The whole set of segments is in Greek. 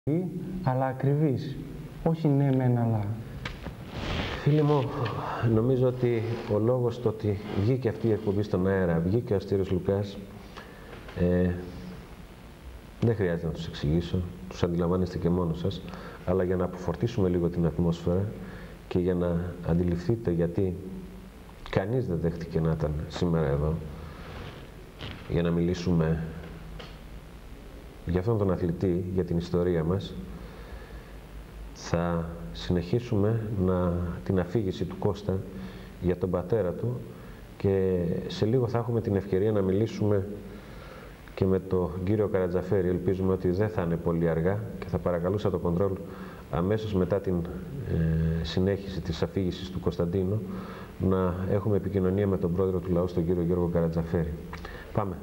αλλά ακριβής. Όχι ναι μεν αλλά. Φίλοι μου, νομίζω ότι ο λόγος το ότι βγήκε αυτή η εκπομπή στον αέρα, βγήκε ο Αστήριος Λουκάς, δεν χρειάζεται να τους εξηγήσω, τους αντιλαμβάνεστε και μόνος σας, αλλά για να αποφορτίσουμε λίγο την ατμόσφαιρα και για να αντιληφθείτε γιατί κανείς δεν δέχτηκε να ήταν σήμερα εδώ, για να μιλήσουμε για αυτόν τον αθλητή, για την ιστορία μας, θα συνεχίσουμε την αφήγηση του Κώστα για τον πατέρα του και σε λίγο θα έχουμε την ευκαιρία να μιλήσουμε και με τον κύριο Καρατζαφέρη. Ελπίζουμε ότι δεν θα είναι πολύ αργά και θα παρακαλούσα το κοντρόλ αμέσως μετά την συνέχιση της αφήγησης του Κωνσταντίνου να έχουμε επικοινωνία με τον πρόεδρο του λαού, τον κύριο Γιώργο Καρατζαφέρη. Πάμε.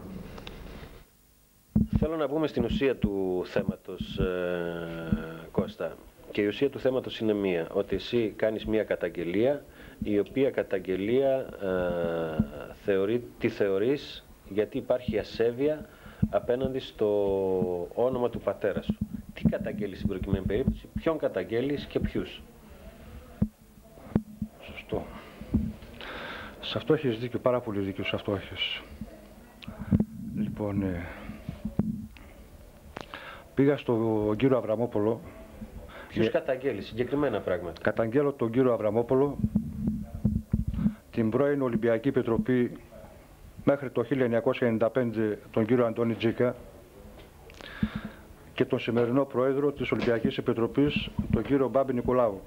Θέλω να μπούμε στην ουσία του θέματος, Κώστα. Και η ουσία του θέματος είναι μία, ότι εσύ κάνεις μία καταγγελία, η οποία καταγγελία τη θεωρείς γιατί υπάρχει ασέβεια απέναντι στο όνομα του πατέρα σου. Τι καταγγέλεις στην προκειμένη περίπτωση, ποιον καταγγέλεις και ποιους? Σωστό. Σε αυτό έχεις δίκιο, πάρα πολύ δίκιο, σε αυτό έχεις. Λοιπόν, πήγα στον κύριο Αβραμόπολο. Ποιους καταγγέλεις, συγκεκριμένα πράγματα? Καταγγέλλω τον κύριο Αβραμόπολο, την πρώην Ολυμπιακή Επιτροπή μέχρι το 1995 τον κύριο Αντώνη Τζίκα και τον σημερινό πρόεδρο της Ολυμπιακής Επιτροπής, τον κύριο Μπάμπη Νικολάου.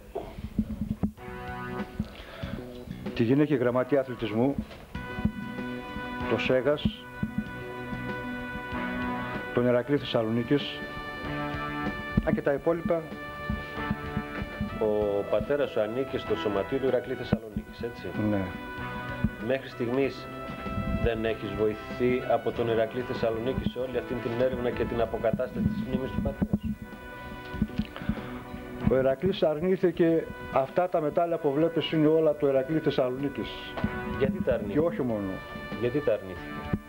Τη γυναίκη γραμματεία αθλητισμού, το ΣΕΓΑΣ, τον Ηρακλή Θεσσαλονίκης, και τα υπόλοιπα. Ο πατέρας σου ανήκει στο σωματείο του Ηρακλή Θεσσαλονίκης, έτσι? Ναι. Μέχρι στιγμής δεν έχεις βοηθηθεί από τον Ηρακλή Θεσσαλονίκη σε όλη αυτή την έρευνα και την αποκατάσταση της μνήμης του πατέρα σου? Ο Ηρακλής αρνήθηκε αυτά τα μετάλλια που βλέπεις, είναι όλα το Ηρακλή Θεσσαλονίκης. Γιατί τα αρνήθηκε? Και όχι μόνο. Γιατί τα αρνήθηκε?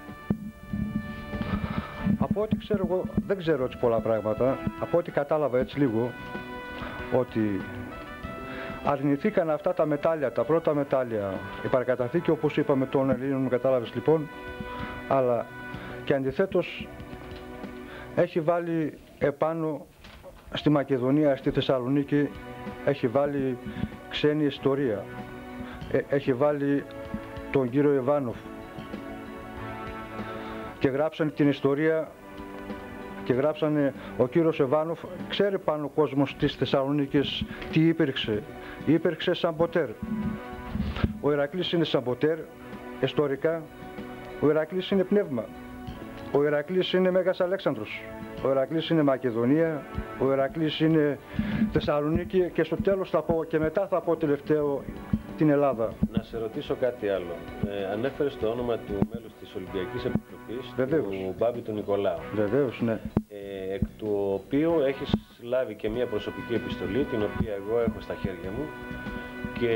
Από ό,τι ξέρω εγώ, δεν ξέρω έτσι πολλά πράγματα, από ό,τι κατάλαβα έτσι λίγο, ότι αρνηθήκαν αυτά τα μετάλλια, τα πρώτα μετάλλια, η παρακαταθήκη όπως είπαμε των Ελλήνων, κατάλαβες λοιπόν, αλλά και αντιθέτως έχει βάλει επάνω στη Μακεδονία, στη Θεσσαλονίκη, έχει βάλει ξένη ιστορία, έχει βάλει τον κύριο Ιβάνοφ και γράψανε την ιστορία και γράψανε ο κύριος Ιβάνοφ, ξέρει πάνω ο κόσμος της Θεσσαλονίκης τι υπήρξε. Υπήρξε σαμποτέρ. Ο Ηρακλής είναι σαμποτέρ, ιστορικά. Ο Ηρακλής είναι πνεύμα. Ο Ηρακλής είναι Μέγας Αλέξανδρος. Ο Ηρακλής είναι Μακεδονία. Ο Ηρακλής είναι Θεσσαλονίκη και στο τέλος θα πω και μετά θα πω τελευταίο την Ελλάδα. Να σε ρωτήσω κάτι άλλο. Ανέφερες το όνομα του μέλους της Ολυμπιακής Επιτροπής, του Μπάμπη του Νικολάου. Βεβαίως, ναι. Εκ του οποίου έχεις λάβει και μια προσωπική επιστολή, την οποία εγώ έχω στα χέρια μου και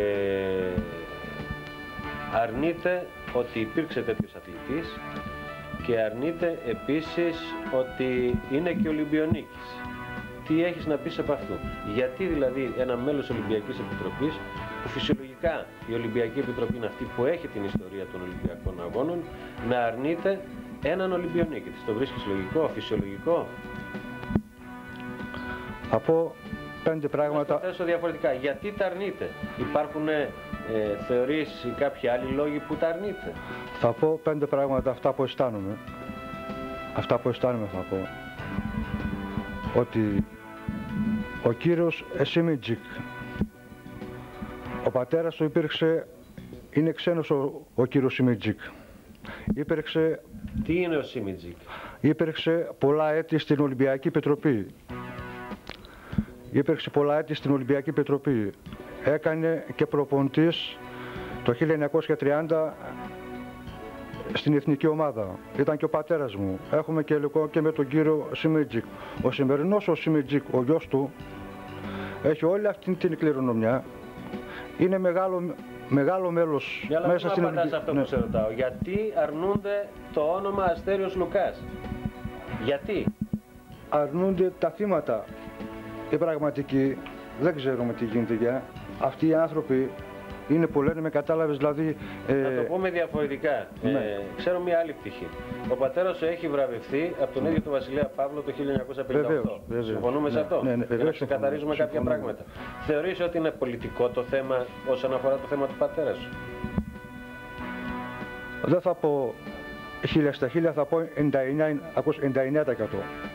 αρνείται ότι υπήρξε τέτοιος αθλητής και αρνείται επίσης ότι είναι και Ολυμπιονίκης. Τι έχεις να πεις από αυτού? Γιατί δηλαδή ένα μέλος Ολυμπιακής Επιτροπής, που φυσιολογικά η Ολυμπιακή Επιτροπή είναι αυτή που έχει την ιστορία των Ολυμπιακών Αγώνων, να αρνείται έναν Ολυμπιονίκη? Το βρίσκεις λογικό, φυσιολογικό? Θα πω 5 πράγματα. Θα θέσω διαφορετικά. Γιατί τα αρνείται? Υπάρχουν θεωρείς ή κάποιοι άλλοι λόγοι που τα αρνείται? Θα πω 5 πράγματα, αυτά που αισθάνομαι. Αυτά που αισθάνομαι θα πω. Ότι ο κύριος Σίμιτζικ, ο πατέρας του υπήρξε, είναι ξένος ο κύριος Σίμιτζικ. Υπήρξε... Τι είναι ο Σίμιτζικ? Υπήρξε πολλά έτη στην Ολυμπιακή Επιτροπή. Υπήρξε πολλά έτη στην Ολυμπιακή Επιτροπή. Έκανε και προπονητής το 1930 στην εθνική ομάδα. Ήταν και ο πατέρας μου. Έχουμε και υλικό και με τον κύριο Σίμιτζικ. Ο σημερινός ο Σίμιτζικ, ο γιος του, έχει όλη αυτή την κληρονομιά. Είναι μεγάλο μέλος μέσα στην Ολυμπιακή. Αυτό που σε ρωτάω. Γιατί αρνούνται το όνομα Αστέριος Λουκάς? Γιατί? αρνούνται τα θύματα. Οι πραγματικοί δεν ξέρουμε τι γίνεται για. Αυτοί οι άνθρωποι είναι που λένε, με κατάλαβες δηλαδή... Θα το πούμε διαφορετικά. Ναι. Ξέρω μια άλλη πτυχή. Ο πατέρας σου έχει βραβευθεί από τον ίδιο τον Βασιλέα Παύλο το 1958. Βεβαίως. Συμφωνούμε σε αυτό? Ναι, για να ξεκαθαρίζουμε κάποια πράγματα. Θεωρείς ότι είναι πολιτικό το θέμα όσον αφορά το θέμα του πατέρα σου? Δεν θα πω 1000 στα 1000, θα πω 99%.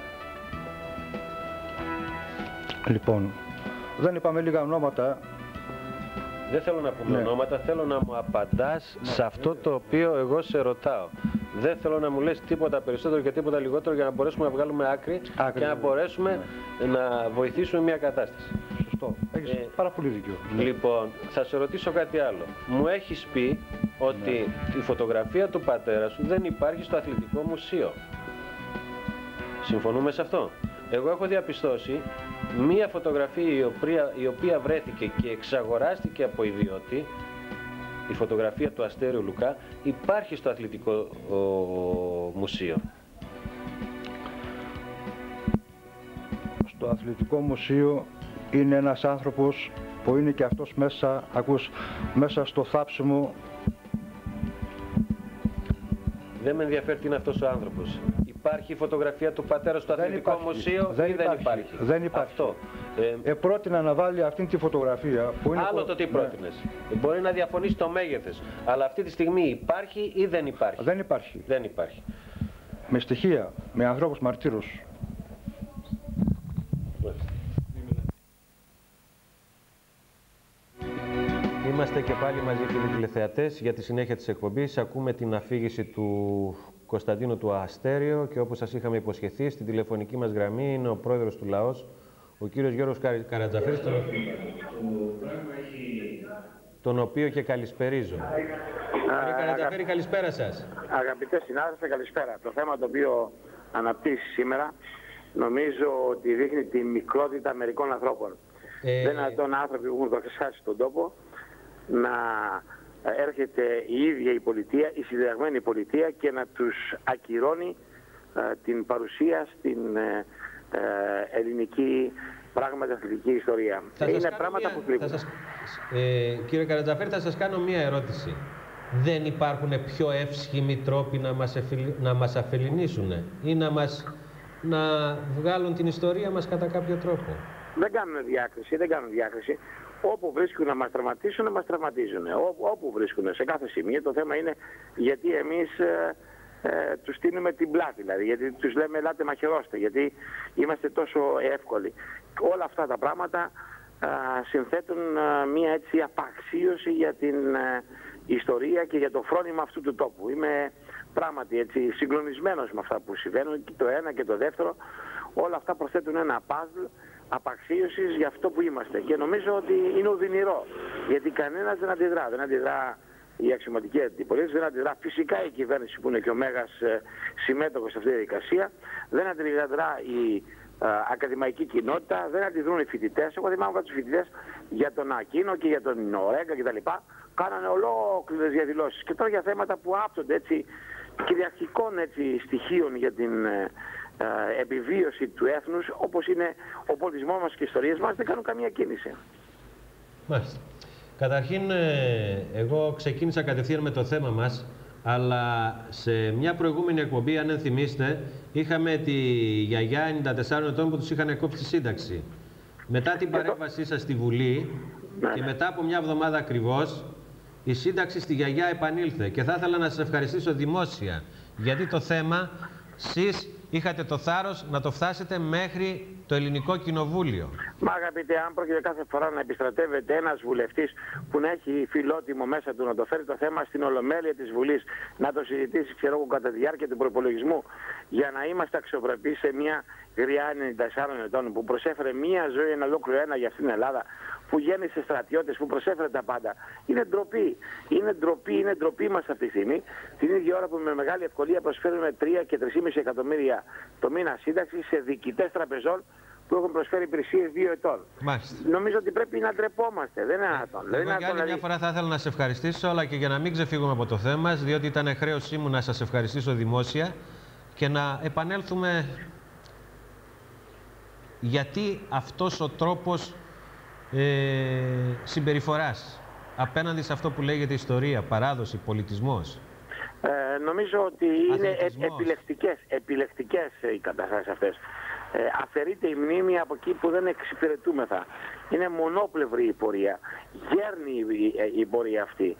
Λοιπόν, δεν είπαμε λίγα ονόματα. Δεν θέλω να πούμε ονόματα, θέλω να μου απαντάς σε αυτό το οποίο εγώ σε ρωτάω. Δεν θέλω να μου λες τίποτα περισσότερο και τίποτα λιγότερο για να μπορέσουμε να βγάλουμε άκρη και να μπορέσουμε να βοηθήσουμε μια κατάσταση. Σωστό. Έχεις πάρα πολύ δίκιο. Λοιπόν, θα σε ρωτήσω κάτι άλλο. Μου έχεις πει ότι η φωτογραφία του πατέρα σου δεν υπάρχει στο Αθλητικό Μουσείο. Συμφωνούμε σε αυτό? Εγώ έχω διαπιστώσει μία φωτογραφία η οποία βρέθηκε και εξαγοράστηκε από ιδιώτη, η φωτογραφία του Αστέριου Λουκά, υπάρχει στο Αθλητικό Μουσείο. Στο Αθλητικό Μουσείο είναι ένας άνθρωπος που είναι και αυτός μέσα, μέσα στο θάψιμο. Δεν με ενδιαφέρει τι είναι αυτός ο άνθρωπος. Υπάρχει η φωτογραφία του πατέρα στο Αθλητικό Μουσείο ή δεν υπάρχει? Δεν υπάρχει. Αυτό. Πρότεινα να βάλει αυτήν τη φωτογραφία που είναι... Άλλο το τι πρότεινες. Μπορεί να διαφωνείς το μέγεθος, αλλά αυτή τη στιγμή υπάρχει ή δεν υπάρχει? Δεν υπάρχει. Δεν υπάρχει. Με στοιχεία, με ανθρώπους μαρτύρους. Είμαστε και πάλι μαζί, φίλοι τηλεθεατές, για τη συνέχεια της εκπομπής. Ακούμε την αφήγηση του Κωνσταντίνου του Αστέριο και όπως σας είχαμε υποσχεθεί, στην τηλεφωνική μας γραμμή είναι ο πρόεδρος του Λαός, ο κύριος Γιώργος Καρατζαφέρης, τον οποίο και καλησπερίζω. Κύριε Καρατζαφέρη, καλησπέρα σας. Αγαπητέ συνάδελφε, καλησπέρα. Το θέμα το οποίο αναπτύσσει σήμερα νομίζω ότι δείχνει τη μικρότητα μερικών ανθρώπων. Δεν είναι δυνατόν άνθρωποι που έχουν δοξάσει τον τόπο να έρχεται η ίδια η πολιτεία, η συνταγμένη πολιτεία και να τους ακυρώνει την παρουσία στην ελληνική πράγματι αθλητική ιστορία. Είναι πράγματα που θλίβουν. Κύριε Καρατζαφέρη, θα σας κάνω μία ερώτηση. Δεν υπάρχουν πιο εύσχυμοι τρόποι να μας αφεληνίσουν ή να βγάλουν την ιστορία μας κατά κάποιο τρόπο? Δεν κάνουν διάκριση, Όπου βρίσκουν να μας τραυματίσουν, να μας τραυματίζουν. Όπου βρίσκουν, σε κάθε σημείο. Το θέμα είναι γιατί εμείς τους στείλουμε την πλάτη, δηλαδή. Γιατί τους λέμε ελάτε μαχαιρώστε, γιατί είμαστε τόσο εύκολοι. Όλα αυτά τα πράγματα συνθέτουν μια έτσι απαξίωση για την ιστορία και για το φρόνημα αυτού του τόπου. Είμαι πράγματι έτσι συγκλονισμένος με αυτά που συμβαίνουν, και το ένα και το δεύτερο. Όλα αυτά προσθέτουν ένα παζλ απαξίωσης για αυτό που είμαστε. Και νομίζω ότι είναι οδυνηρό. Γιατί κανένας δεν αντιδρά. Δεν αντιδρά η αξιωματική αντιπολίτευση, δεν αντιδρά φυσικά η κυβέρνηση που είναι και ο μέγας συμμέτοχος σε αυτή τη διαδικασία. Δεν αντιδρά η ακαδημαϊκή κοινότητα, δεν αντιδρούν οι φοιτητές. Εγώ θυμάμαι τους φοιτητές για τον Ακίνο και για τον Ορέγκα κτλ. Κάνανε ολόκληρες διαδηλώσεις. Και τώρα για θέματα που άπτονται έτσι κυριαρχικών στοιχείων για την επιβίωση του έθνους, όπως είναι ο πολιτισμός μας και οι ιστορίες μας, δεν κάνουν καμία κίνηση. Μάλιστα. Καταρχήν, εγώ ξεκίνησα κατευθείαν με το θέμα μας, αλλά σε μια προηγούμενη εκπομπή, αν ενθυμίστε, είχαμε τη γιαγιά 94 ετών που τους είχαν κόψει τη σύνταξη. Μετά την παρέμβασή σας στη Βουλή και μετά από μια εβδομάδα ακριβώς, η σύνταξη στη γιαγιά επανήλθε. Και θα ήθελα να σας ευχαριστήσω δημόσια, γιατί το θέμα εσείς είχατε το θάρρος να το φτάσετε μέχρι το Ελληνικό Κοινοβούλιο. Μα αγαπητέ, αν πρόκειται κάθε φορά να επιστρατεύεται ένας βουλευτής που να έχει φιλότιμο μέσα του να το φέρει το θέμα στην Ολομέλεια της Βουλής, να το συζητήσει, ξέρω εγώ, κατά τη διάρκεια του προπολογισμού, για να είμαστε αξιοπρεπείς σε μια γριά 94 ετών που προσέφερε μια ζωή, ένα ολόκληρο ένα για αυτήν την Ελλάδα, που γέννησε στρατιώτες, που προσέφερε τα πάντα. Είναι ντροπή. Είναι ντροπή μας αυτή τη στιγμή. Την ίδια ώρα που με μεγάλη ευκολία προσφέρουμε 3 και 3,5 εκατομμύρια το μήνα σύνταξη σε διοικητές τραπεζών που έχουν προσφέρει υπηρεσίες 2 ετών. Μάλιστα. Νομίζω ότι πρέπει να ντρεπόμαστε. Δεν είναι δυνατόν. Για άλλη μια φορά θα ήθελα να σε ευχαριστήσω, αλλά και για να μην ξεφύγουμε από το θέμα, διότι ήταν χρέωσή μου να σας ευχαριστήσω δημόσια και να επανέλθουμε γιατί αυτός ο τρόπος συμπεριφοράς απέναντι σε αυτό που λέγεται ιστορία, παράδοση, πολιτισμός? Νομίζω ότι είναι επιλεκτικές οι καταστάσεις αυτές. Αφαιρείται η μνήμη από εκεί που δεν εξυπηρετούμεθα. Είναι μονόπλευρη η πορεία. Γέρνει η πορεία αυτή.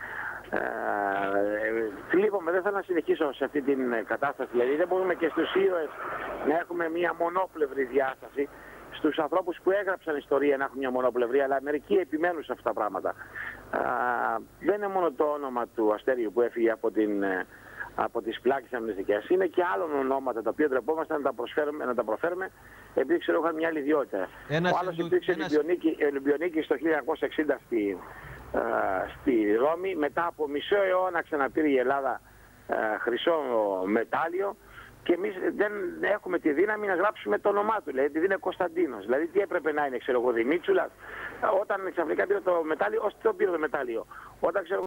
Λείπομαι, δεν θέλω να συνεχίσω σε αυτή την κατάσταση. Δηλαδή δεν μπορούμε και στους ήρωες να έχουμε μια μονόπλευρη διάσταση. Στους ανθρώπους που έγραψαν ιστορία να έχουν μια μονοπλευρία, αλλά μερικοί επιμένουν σε αυτά τα πράγματα. Δεν είναι μόνο το όνομα του Αστέριου που έφυγε από τις πλάκες αμνηστικές. Είναι και άλλων ονόματα τα οποία ντρεπόμαστε να τα προφέρουμε, επειδή ξέρω είχαν μια άλλη ιδιότητα. Ο άλλος υπήρξε Ολυμπιονίκη το 1960 στη Ρώμη. Μετά από μισό αιώνα ξαναπήρε η Ελλάδα χρυσό μετάλλιο. Και εμείς δεν έχουμε τη δύναμη να γράψουμε το όνομά του, δηλαδή επειδή είναι Κωνσταντίνος. Δηλαδή τι έπρεπε να είναι, ξέρω εγώ, Δημήτσουλας. Όταν ξαφνικά πήρε το μετάλλιο, ως το πήρε το μετάλλιο. Όταν ξέρω